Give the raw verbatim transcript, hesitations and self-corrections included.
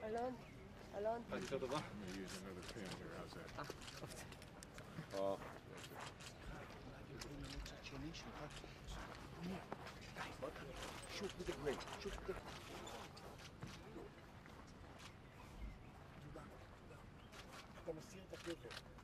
אלון, אלון. אני יותר טובה? I'm gonna use another pen here, how's that? אה, Oh, שוב בזה גרייט, שוב בזה... אתה מסיר את הכתר.